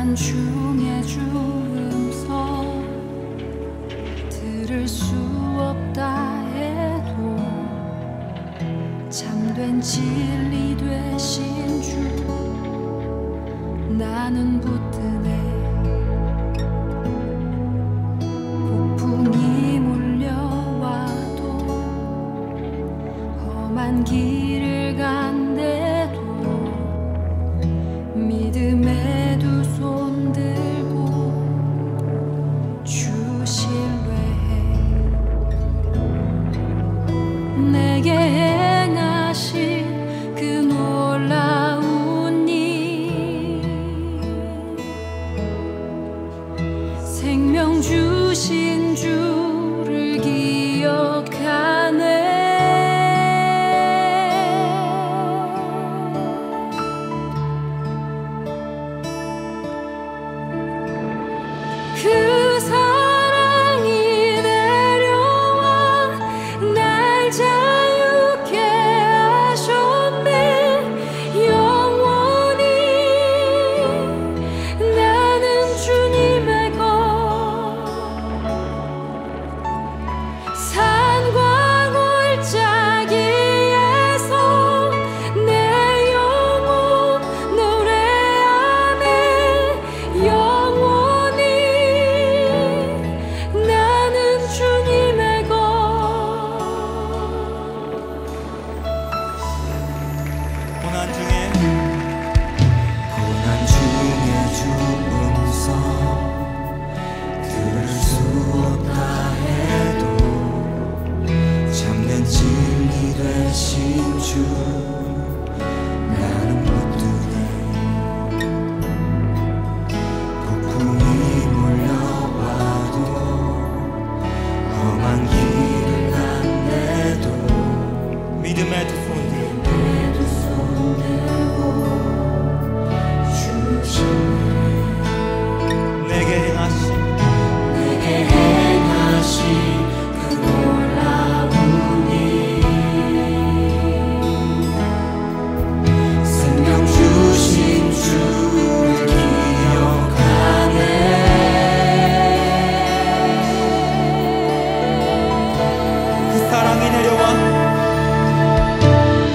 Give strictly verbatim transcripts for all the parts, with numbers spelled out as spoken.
고난 중에 주음서 들을 수 없다 해도 참된 진리 되신 주 나는 붙드네. 폭풍이 몰려와도 험한 길을 간대도 믿음의 두 손 들고 주 신뢰해. 내게 행하신 그 놀라운 일 생명 주신 주를 기억하네. 그 사랑이 내려와 날 자유케 하셨네. 영원히 나는 주님의 것. 산과 골짜기에서 내 영혼 노래하네. 영원히 나는 주님의 것. 고난 중에 고난 중에 주 음성 들을 수 없다 해도 참된 진리 되신 주 나는 붙드네. 폭풍이 몰려와도 험한 길을 간대도 믿음의 두 손 들고 내 두 손 들고 내게 행하신 내게 행하신 그 놀라운 일 생명 주신 주를 기억하네. 그 사랑이 내려와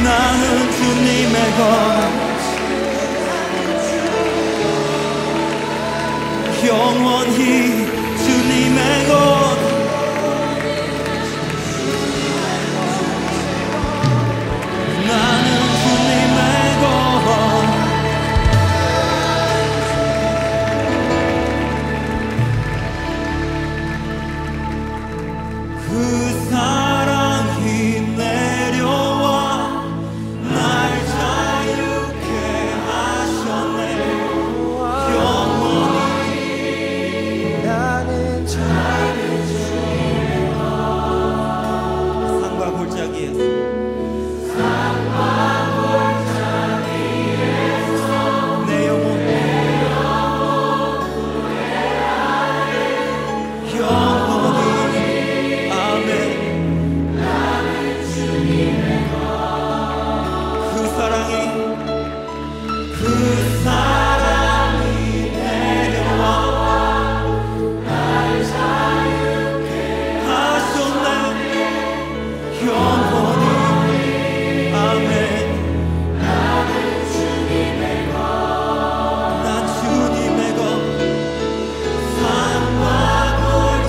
나는 주님의 것 영원히 주님의 것 나는 주님의 것 그 사랑이 내려와 날 자유케 하셨네 영원히 나는 산과 골짜기에서 내 영혼 영원히 아멘 그 사랑이 그 사랑이 내려와 날 자유케 하셨네 영원히 아멘 난 주님의 것 산과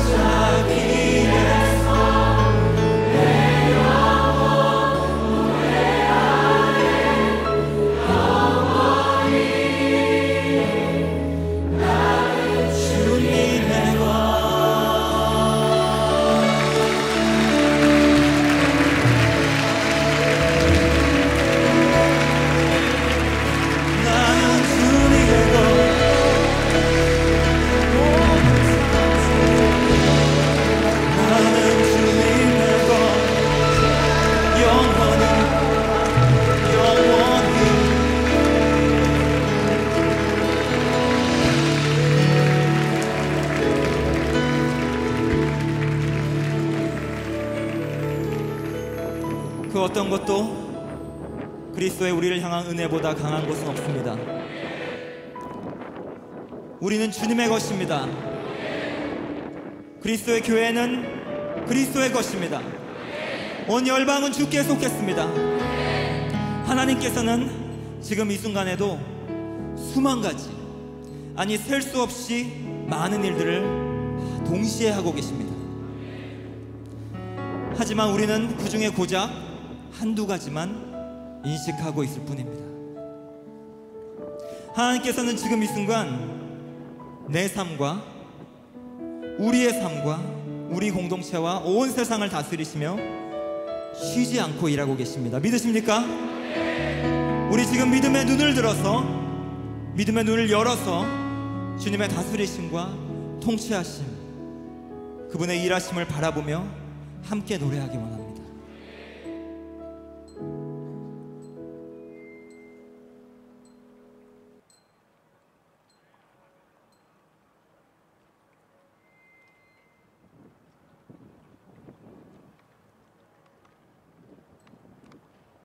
골짜기에서 내 영혼 노래하네 영원히 나는 주님의 것 나는 주님의 것 나는 주님의 것 영원히 영원히 그 어떤 것도 그리스도의 우리를 향한 은혜보다 강한 것은 없습니다. 우리는 주님의 것입니다. 그리스도의 교회는 그리스도의 것입니다. 온 열방은 주께 속했습니다. 하나님께서는 지금 이 순간에도 수만 가지, 아니 셀 수 없이 많은 일들을 동시에 하고 계십니다. 하지만 우리는 그 중에 고작 한두 가지만 인식하고 있을 뿐입니다. 하나님께서는 지금 이 순간 내 삶과 우리의 삶과 우리 공동체와 온 세상을 다스리시며 쉬지 않고 일하고 계십니다. 믿으십니까? 우리 지금 믿음의 눈을 들어서 믿음의 눈을 열어서 주님의 다스리심과 통치하심, 그분의 일하심을 바라보며 함께 노래하기 원합니다.